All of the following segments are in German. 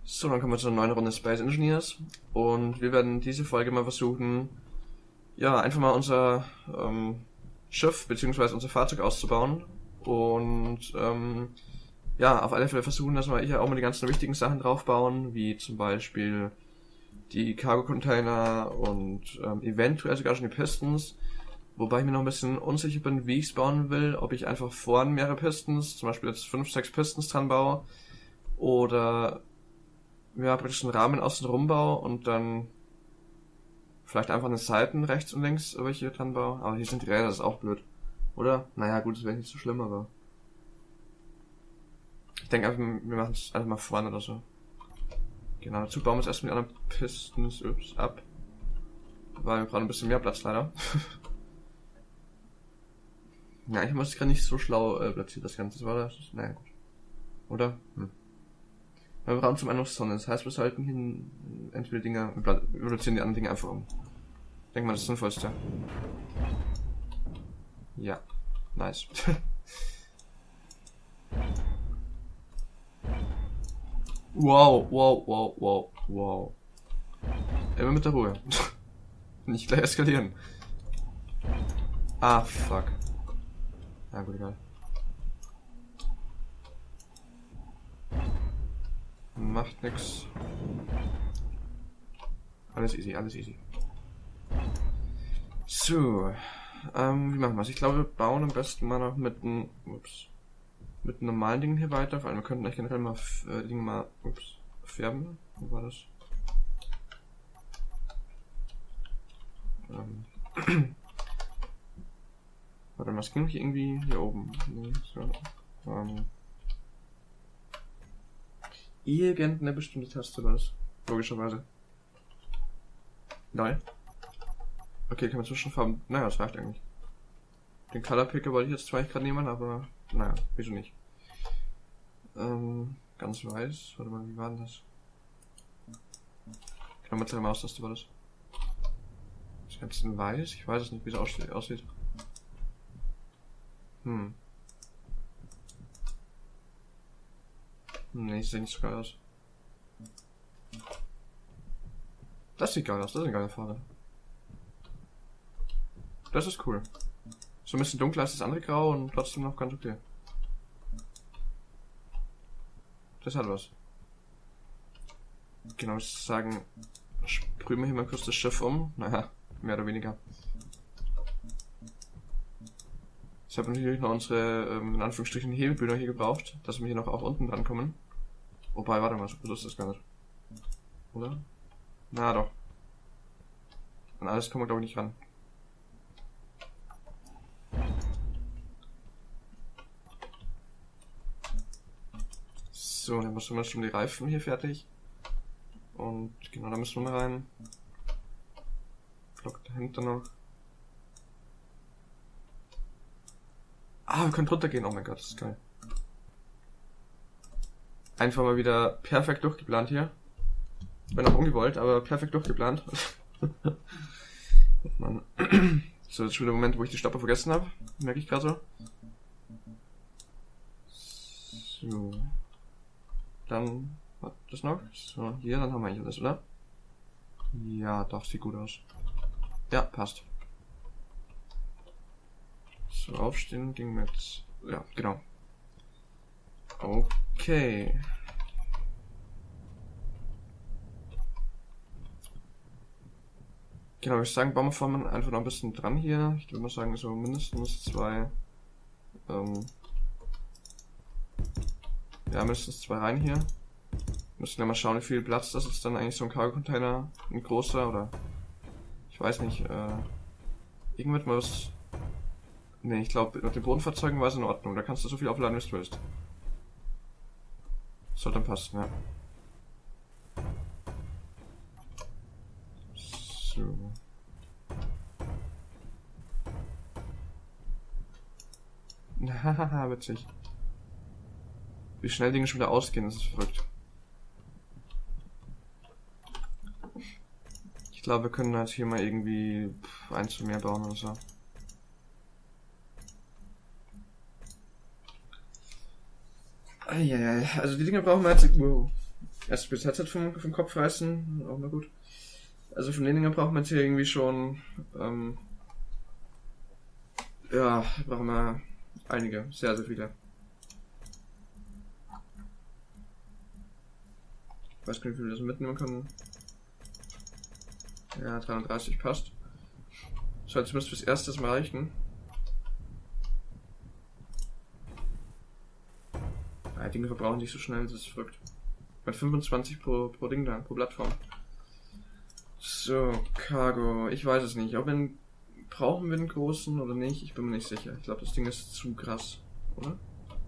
So, dann kommen wir zu einer neuen Runde Space Engineers und wir werden diese Folge mal versuchen, ja, einfach mal unser Schiff bzw. unser Fahrzeug auszubauen und ja, auf alle Fälle versuchen, dass wir hier auch mal die ganzen wichtigen Sachen draufbauen, wie zum Beispiel die Cargo-Container und eventuell sogar schon die Pistons, wobei ich mir noch ein bisschen unsicher bin, wie ich es bauen will, ob ich einfach vorne mehrere Pistons, zum Beispiel jetzt 5, 6 Pistons dran baue oder ja, praktisch einen Rahmen außen rum baue und dann vielleicht einfach eine Seiten rechts und links welche dran baue. Aber hier sind die Räder, das ist auch blöd. Oder? Naja, gut, das wäre nicht so schlimm, aber ich denke einfach, wir machen es einfach mal vorne oder so. Genau, dazu bauen wir es erstmal die anderen Pistons ab. Weil wir brauchen ein bisschen mehr Platz leider. Ja, ich muss es gerade nicht so schlau platziert, das Ganze. War das? Naja, gut. Oder? Wir brauchen zum einen noch Sonne, das heißt, wir sollten hier entweder Dinger, wir produzieren die anderen Dinge einfach um. Ich denke mal, das ist das Sinnvollste. Ja, nice. Wow. Immer mit der Ruhe. Nicht gleich eskalieren. Ah, fuck. Ja, gut, egal. Macht nix. Alles easy, alles easy. So. Wie machen wir es? Ich glaube, wir bauen am besten mal noch mit einem normalen Ding hier weiter. Vor allem, wir könnten eigentlich generell mal Dinge mal färben. Wo war das? Warte mal, es ging hier irgendwie hier oben. Nee, so. Irgendeine bestimmte Taste war das. Logischerweise. Nein. Okay, kann man Zwischenfarben. Naja, das reicht eigentlich. Den Color Picker wollte ich jetzt zwar nicht gerade nehmen, aber naja, wieso nicht? Ganz weiß. Warte mal, wie war denn das? Genau, mit der Maustaste war das. Das Ganze in weiß? Ich weiß es nicht, wie es aussieht. Nee, sieht nicht so geil aus. Das sieht geil aus, das ist eine geile Farbe. Das ist cool. So ein bisschen dunkler als das andere Grau und trotzdem noch ganz okay. Das hat was. Genau, ich sagen, sprühen wir hier mal kurz das Schiff um. Naja, mehr oder weniger. Ich habe natürlich noch unsere, in Anführungsstrichen, Hebebühne hier gebraucht, dass wir hier noch auch unten dran kommen. Wobei, warte mal, so ist das gar nicht. Oder? Na doch. An alles kommen wir, glaube ich, nicht ran. So, dann müssen wir schon die Reifen hier fertig. Und genau, da müssen wir rein. Block dahinter noch. Ah, wir können drunter gehen. Oh mein Gott, das ist geil. Einfach mal wieder perfekt durchgeplant hier. Wenn auch ungewollt, aber perfekt durchgeplant. Mann. So, jetzt schon der Moment, wo ich die Stopper vergessen habe. Merke ich gerade so. So. Dann, was das noch? So, hier, dann haben wir eigentlich alles, oder? Ja, doch, sieht gut aus. Ja, passt. So, aufstehen ging mit. Ja, genau. Okay. Genau, ich sagen, bauen wir vorne einfach noch ein bisschen dran hier. Ich würde mal sagen, so mindestens 2. Ja, mindestens 2 rein hier. Müssen wir mal schauen, wie viel Platz das ist dann eigentlich so ein Cargo-Container. Ein großer oder. Ich weiß nicht, irgendwas mal was. Ne, ich glaube, mit den Bodenfahrzeugen war es in Ordnung. Da kannst du so viel aufladen, wie du willst. Sollte dann passen, ja. So. Hahaha, witzig. Wie schnell Dinge schon wieder ausgehen, das ist verrückt. Ich glaube, wir können halt hier mal irgendwie eins zu mehr bauen oder so. Eieiei, also die Dinge brauchen wir jetzt. Wow. Erst das Headset vom Kopf reißen, auch mal gut. Also von den Dingen braucht man jetzt hier irgendwie schon, ja, brauchen wir einige, sehr, sehr viele. Ich weiß gar nicht, wie wir das mitnehmen können. Ja, 330 passt. Soll zumindest fürs Erste mal reichen. Ja, Dinge verbrauchen sich so schnell, das ist verrückt. Mit 25 pro Ding da, pro Plattform. So, Cargo. Ich weiß es nicht. Brauchen wir den großen oder nicht? Ich bin mir nicht sicher. Ich glaube, das Ding ist zu krass, oder?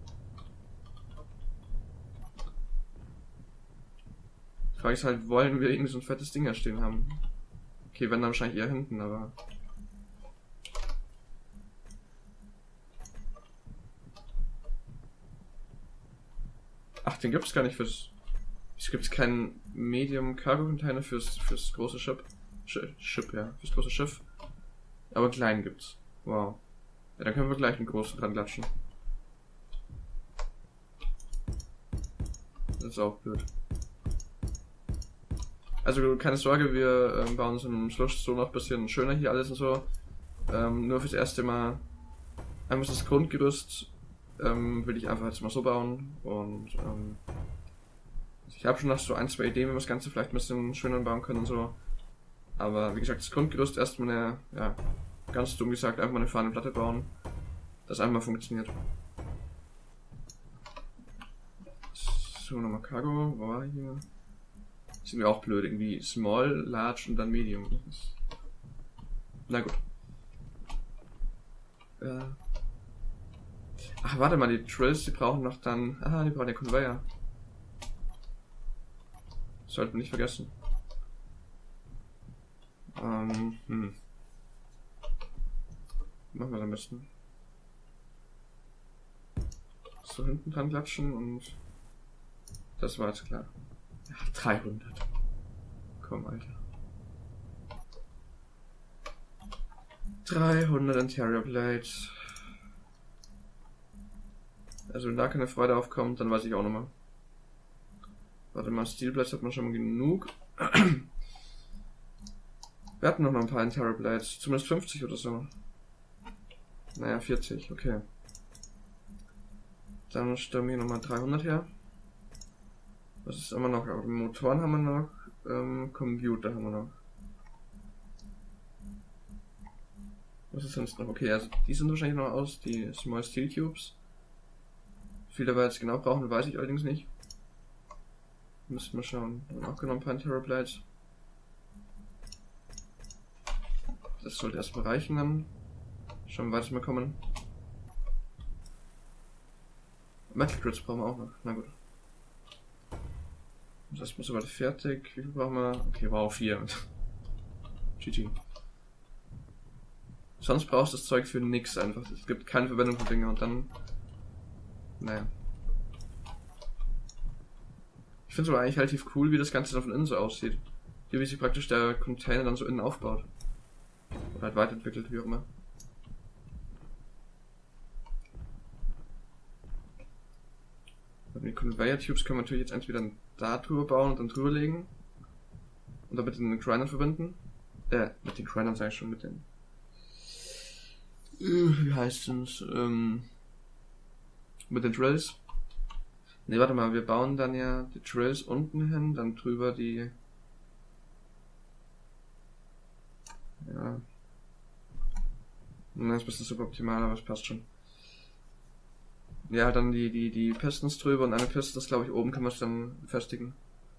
Die Frage ist halt, wollen wir irgendwie so ein fettes Ding da stehen haben? Okay, wenn dann wahrscheinlich eher hinten, aber... Ach, den gibt's gar nicht fürs... Wieso gibt's keinen Medium Cargo Container fürs große Schiff? Ja, fürs große Schiff. Aber einen kleinen gibt's. Wow. Ja, dann können wir gleich einen großen dran klatschen. Das ist auch blöd. Also keine Sorge, wir bauen uns im Schluss so noch ein bisschen schöner hier alles und so. Nur fürs erste Mal einfach das Grundgerüst will ich einfach jetzt mal so bauen und ich habe schon noch so ein, zwei Ideen, wie wir das Ganze vielleicht ein bisschen schöner bauen können und so. Aber wie gesagt, das Grundgerüst erstmal ja, ganz dumm gesagt, einfach mal eine fahrende Platte bauen, das einmal funktioniert. So, nochmal Cargo, wo war hier? Das ist irgendwie auch blöd, irgendwie Small, Large und dann Medium. Na gut. Ach, warte mal, die Drills, die brauchen noch dann... Ah, die brauchen den Conveyor. Sollten wir nicht vergessen. Machen wir am besten. So hinten dran klatschen und... Das war jetzt klar. Ja, 300. Komm, Alter. 300 Interior Blades. Also wenn da keine Freude aufkommt, dann weiß ich auch nochmal. Warte mal, Steel Blades hat man schon mal genug. Wir hatten noch mal ein paar Interior Blades. Zumindest 50 oder so. Naja, 40, okay. Dann stellen wir hier nochmal 300 her. Was ist immer noch? Aber Motoren haben wir noch. Computer haben wir noch. Was ist sonst noch? Okay, also die sind wahrscheinlich noch aus, die Small Steel Tubes. Wie viel wir jetzt genau brauchen, weiß ich allerdings nicht. Müssen wir schauen. Wir haben auch genommen ein paar Interior Blades. Das sollte erstmal reichen dann. Schauen wir weiter mal kommen. Metal Grids brauchen wir auch noch. Na gut. Das heißt, soweit fertig. Wie viel brauchen wir? Okay, wow, 4. GG. Sonst brauchst du das Zeug für nix einfach. Es gibt keine Verwendung für Dinge und dann... Naja. Ich finde es aber eigentlich relativ cool, wie das Ganze dann von innen so aussieht. Hier, wie sich praktisch der Container dann so innen aufbaut. Oder halt weiterentwickelt, wie auch immer. Und die Conveyor Tubes können wir natürlich jetzt entweder da drüber bauen und dann drüber legen. Und dann mit den Grindern verbinden. Mit den Grindern sage ich schon, mit den... Wie heißt es? Mit den Drills. Ne, warte mal, wir bauen dann ja die Drills unten hin, dann drüber die... Ja... Das ist ein bisschen suboptimal, aber es passt schon. Ja, dann die Pistons drüber und eine Piston, glaube ich, oben können wir es dann befestigen.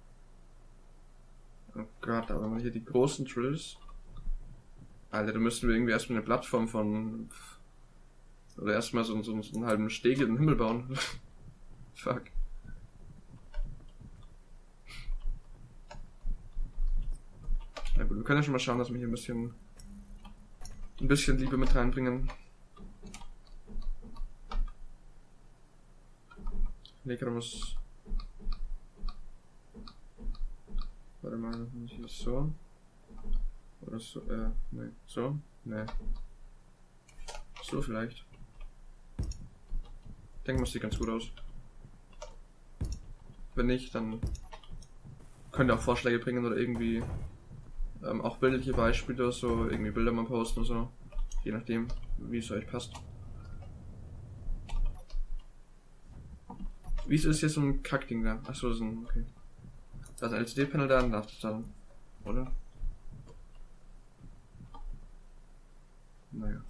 Oh Gott, aber wenn wir hier die großen Drills... Alter, da müssten wir irgendwie erstmal eine Plattform von... Oder erstmal so einen halben Steg in den Himmel bauen. Fuck. Na gut, wir können ja schon mal schauen, dass wir hier ein bisschen Liebe mit reinbringen. Ne, kann was... Warte mal, hier so. Oder so, ne, so? Ne. So vielleicht. Ich denke mal, sieht ganz gut aus. Wenn nicht, dann Könnt ihr auch Vorschläge bringen oder irgendwie auch bildliche Beispiele, so irgendwie Bilder mal posten oder so. Je nachdem, wie es euch passt. Wieso ist hier so ein Kackding da? Achso, das ist ein. Okay. Da ist ein LCD-Panel da, dann darf das dann. Oder? Naja.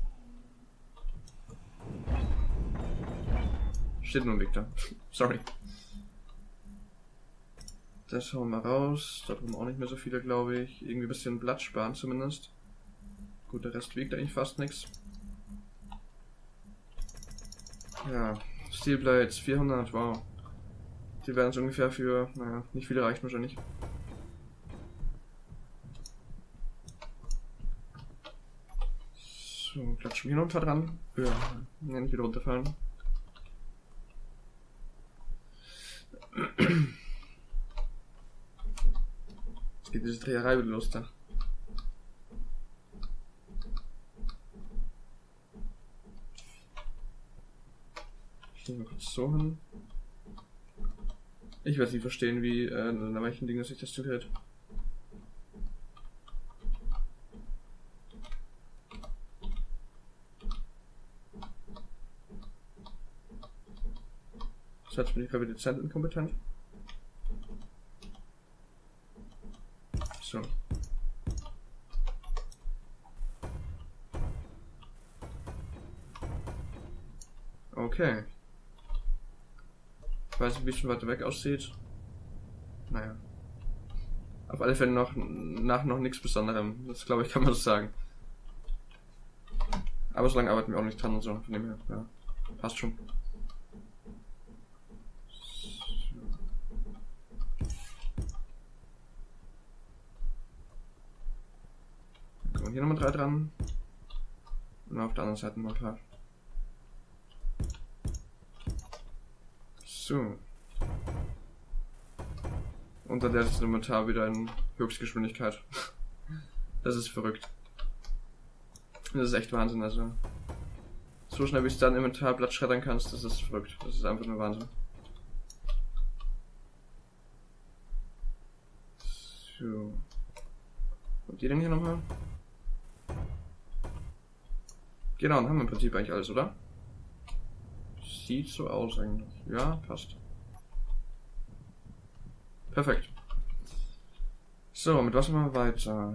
Steht nur ein Weg da. Sorry. Das hauen wir raus. Da drüben auch nicht mehr so viele, glaube ich. Irgendwie ein bisschen Blatt sparen zumindest. Gut, der Rest wiegt eigentlich fast nichts. Ja, Steel Blades 400, wow. Die werden es ungefähr für, naja, nicht viele reichen wahrscheinlich. So, klatschen wir hier noch ein paar dran. Ja, nicht wieder runterfallen. Jetzt geht diese Dreherei wieder los da. Ich nehme mal kurz so hin. Ich werde nicht verstehen, wie in welchen Dingen sich das zuhört. Das heißt, bin ich gerade dezent inkompetent. So. Okay. Ich weiß nicht, wie es schon weiter weg aussieht. Naja. Auf alle Fälle noch nichts Besonderem. Das glaube ich, kann man so sagen. Aber so lange arbeiten wir auch nicht dran und so. Von dem her, ja. Passt schon. Und hier nochmal 3 dran. Und auf der anderen Seite noch ein paar. So. Und dann ist das Inventar wieder in Höchstgeschwindigkeit. Das ist verrückt. Das ist echt Wahnsinn, also. So schnell wie es dann Inventarblatt schreddern kannst, das ist verrückt. Das ist einfach nur Wahnsinn. So. Und die denn hier nochmal? Genau, dann haben wir im Prinzip eigentlich alles, oder? Sieht so aus eigentlich. Ja, passt. Perfekt. So, mit was machen wir weiter?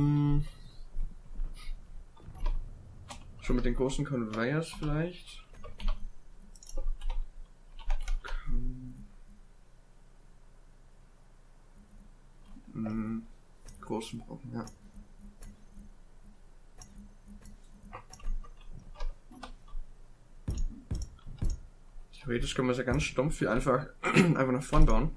Schon mit den großen Conveyors vielleicht? Großen brauchen, ja. Theoretisch können wir es ja ganz stumpf wie einfach nach vorn bauen.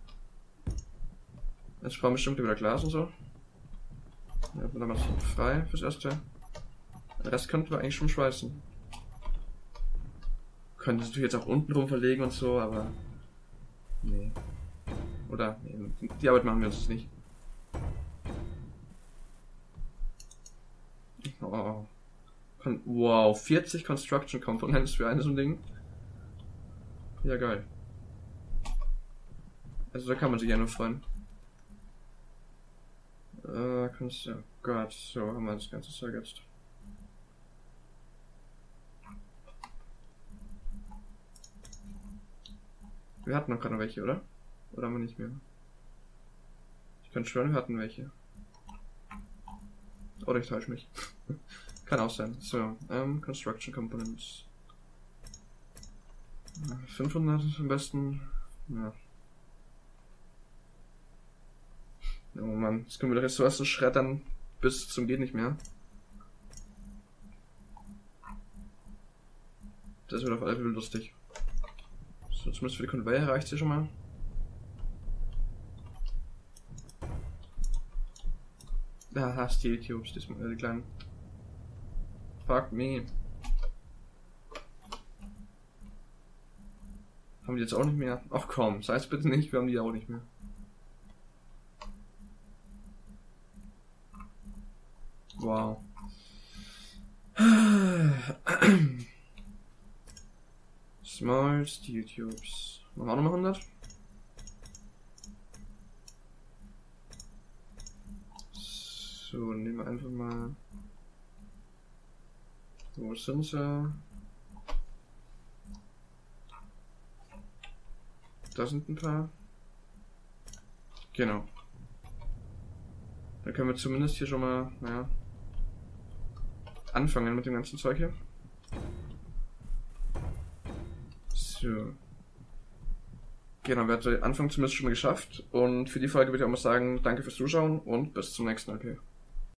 Jetzt brauchen wir bestimmt wieder Glas und so. Ja, dann haben wir es frei fürs Erste. Den Rest könnten wir eigentlich schon schweißen. Könnten es natürlich jetzt auch unten rum verlegen und so, aber. Nee. Oder? Nee, die Arbeit machen wir uns jetzt nicht. Oh. Wow, 40 Construction Components für eine so ein Ding. Ja, geil. Also da kann man sich ja nur freuen. Oh Gott, so haben wir das ganze Zeug jetzt. Wir hatten noch gerade welche, oder? Oder haben wir nicht mehr? Ich kann schwören, wir hatten welche. Oder ich täusche mich. Kann auch sein. So, Construction Components. 500 am besten. Ja. Oh Mann, jetzt können wir die Ressourcen schreddern bis zum geht nicht mehr. Das wird auf alle Fälle lustig. So, zumindest für die Conveyor reicht es hier schon mal. Aha, Steel Tubes, die kleinen. Fuck me. Haben die jetzt auch nicht mehr? Ach komm, sag's bitte nicht, wir haben die auch nicht mehr. Wow. Small Steel Tubes. Machen wir auch nochmal 100? So, nehmen wir einfach mal. Wo sind sie? Da sind ein paar. Genau. Dann können wir zumindest hier schon mal, naja, anfangen mit dem ganzen Zeug hier. So. Genau, wir hatten den Anfang zumindest schon mal geschafft. Und für die Folge würde ich auch mal sagen, danke fürs Zuschauen und bis zum nächsten Mal. Okay.